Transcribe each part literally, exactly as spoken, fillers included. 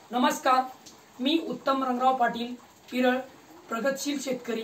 नमस्कार, मी उत्तम रंगराव पाटील, पिरळ, प्रगतशील शेतकरी,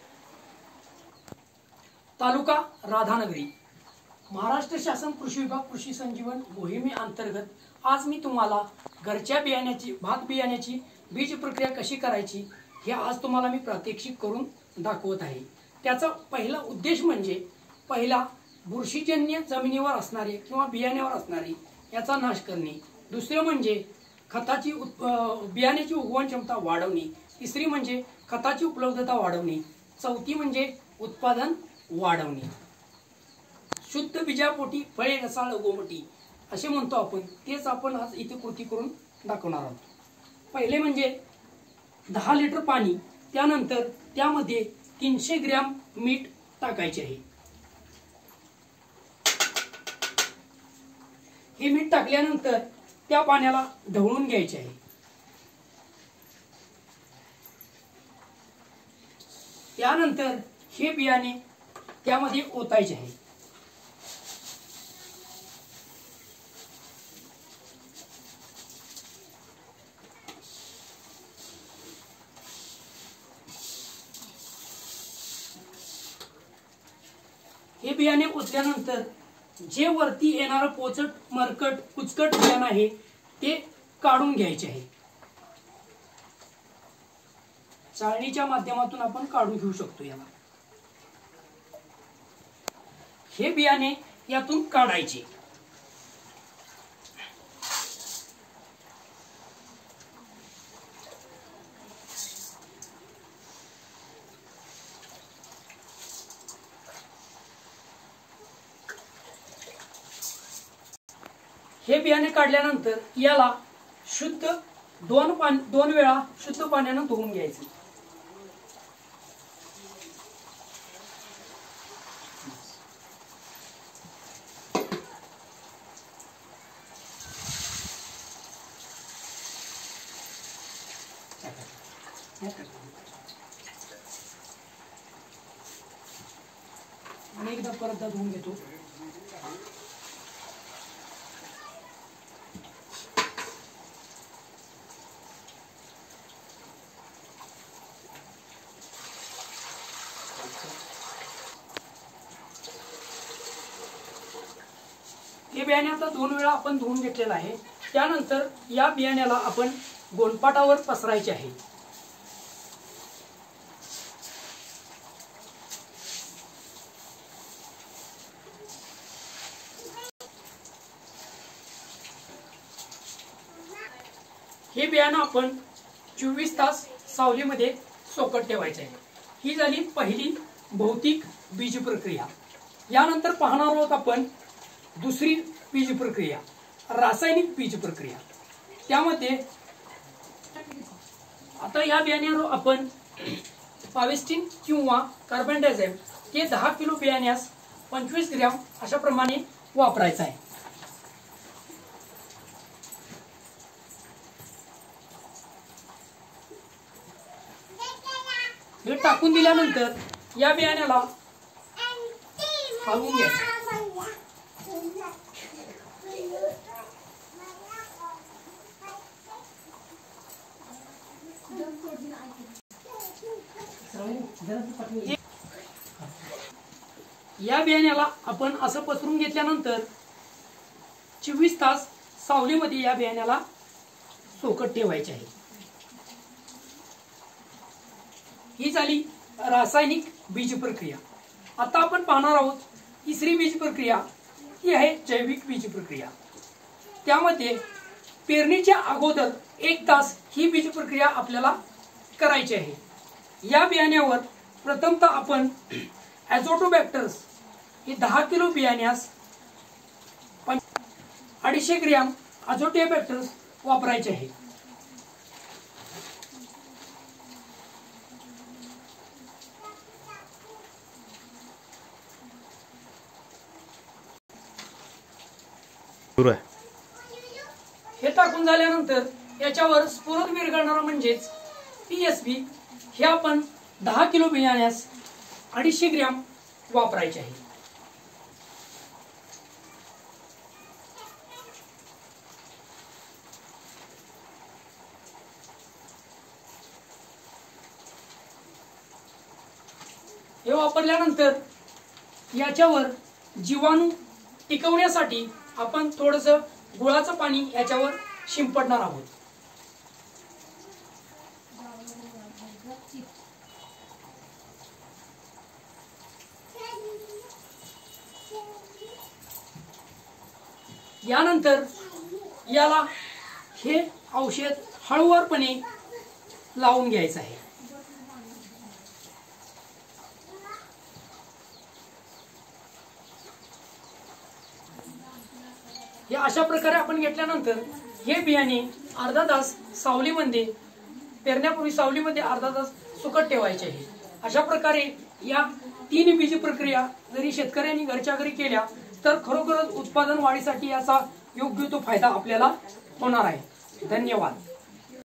तालुका राधानगरी, महाराष्ट्र शासन कृषी विभाग कृषी संजीवन मोहिमे अंतर्गत आज मी तुम्हाला घरच्या बियाण्याची भात बियाण्याची बीज प्रक्रिया कशी करायची हे आज तुम्हाला मी प्रात्यक्षिक करून दाखवत आहे। त्याचा पहिला उद्देश म्हणजे पहिला बुरशीजन्य जमिनीवर असणारे किंवा बियाण्यावर असणारे याचा नाश करणे, दुसरे म्हणजे खताची बियाण्याची उगवण क्षमता वाढवणे, तिसरी म्हणजे खताची उपलब्धता वाढवणे, चौथी म्हणजे उत्पादन वाढवणे। शुद्ध बीजापोटी फळे रसाळ गोमटी असे म्हणतो आपण, तेच आपण आज इथे कृती करून दाखवणार आहोत। पहिले म्हणजे दहा लिटर पाणी, त्यानंतर त्यामध्ये तीनशे ग्रॅम मीठ टाकायचे आहे। हे मीठ टाकल्यानंतर त्या पाण्याला ढवळून घ्यायचे आहे। त्यानंतर हे बियाणे त्यामध्ये ओतायचे आहे। हे बियाणे ओतल्यानंतर जे वरती येणारं पोचट मरकट कुचकट बियाणं आहे ते काढून घ्यायचे आहे। चाळणीच्या माध्यमातून आपण काढून घेऊ शकतो याला। हे बियाणे यातून काढायचे। हे बियाणे काढल्यानंतर याला शुद्ध दोन पाणी दोन वेळा शुद्ध पाण्याने धुवून घ्यायचे। आणि एकदा परत धुवून घेतो। हे बियाणे आता दोन वेळा आपण धुवून घेतलेला आहे। त्यानंतर या बियाण्याला आपण गोणपाटावर पसरायचे आहे। हे बियाणं आपण चोवीस तास सावलीमध्ये सोकत ठेवायचे आहे। ही झाली पहिली भौतिक बीज प्रक्रिया। यानंतर पाहणार आहोत आपण दुसरी बीज प्रक्रिया, रासायनिक बीज प्रक्रिया। त्यामध्ये आता या बियाण्यावर आपण पावेस्टिन किंवा कार्बन डायझाईम हे दहा किलो बियाण्यास पंचवीस ग्रॅम अशा प्रमाणे वापरायचं आहे। हे टाकून दिल्यानंतर या बियाण्याला हलवून घ्यायचं। या बियाण्याला आपण असं पसरून घेतल्यानंतर चोवीस तास सावलीमध्ये या बियाण्याला सोकत ठेवायचे आहे। ही झाली रासायनिक बीज प्रक्रिया। आता आपण पाहणार आहोत तिसरी बीज प्रक्रिया, ही आहे जैविक बीज प्रक्रिया। त्यामध्ये पेरणीच्या अगोदर एक तास ही बीज प्रक्रिया आपल्याला करायची आहे। या बियाण्यावर प्रथमतः आपण ॲझोटोबॅक्टर्स हे दहा किलो बियाण्यास अडीचशे ग्रॅम ॲझोटोबॅक्टर्स वापरायचे आहे। हे टाकून झाल्यानंतर याच्यावर स्फुरद विरघळणारा म्हणजेच टीएसपी हे आपण दहा किलो बियाण्यास अडीचशे ग्रॅम वापरायचे आहे। हे वापरल्यानंतर याच्यावर जीवाणू टिकवण्यासाठी आपण थोडंसं गुळाचं पाणी याच्यावर शिंपडणार आहोत. यानंतर याला हे औषध हळूवारपणे लावून घ्यायचं आहे. हे अशा प्रकारे आपण घेतल्यानंतर हे बियाणे अर्धा तास सावलीमध्ये पेरण्यापूर्वी सावलीमध्ये अर्धा तास सुकत ठेवायचे आहे. अशा प्रकारे या तीन बीज प्रक्रिया जरी शेतकऱ्यांनी घरच्या घरी केल्या तर खरोखरच उत्पादन वाढीसाठी याचा योग्य तो फायदा आपल्याला होणार आहे. धन्यवाद.